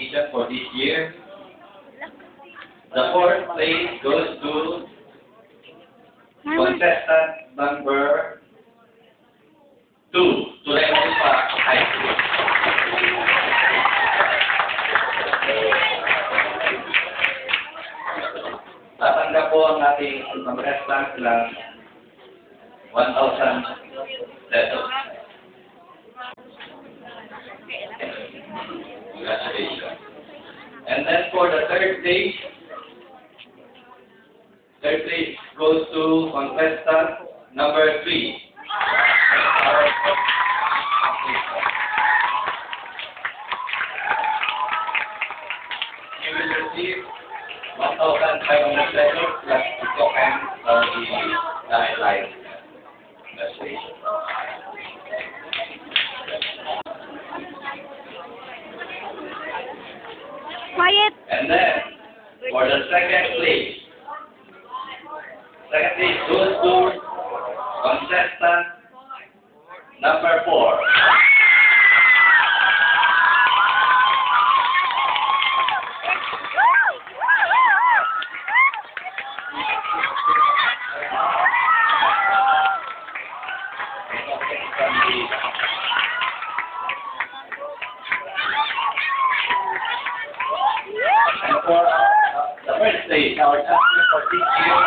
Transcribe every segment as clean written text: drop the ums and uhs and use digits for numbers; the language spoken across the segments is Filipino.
competition for this year. The fourth place goes to contestant number 2, Rizal High School. Tatanggap po ang ating contestant ng 1,000 pesos. Congratulations. And then for the third place goes to contestant number 3. You will receive 1,500 pesos plus the token for the guideline. Congratulations. Quiet. And then, for the second place goes to contestant number 4. And for the first place, our champion for this year,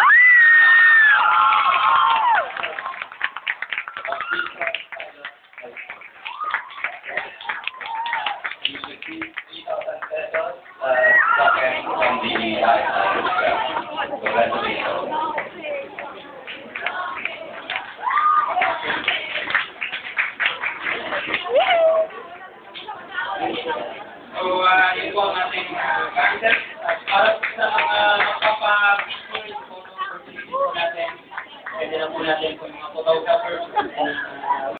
you receive 3,000 pesos token from the guideline. Congratulations. So, yun po ang ating concept. Para sa mga magpapa-picture, photo opportunity po natin, pwede na po natin kung mga photographers,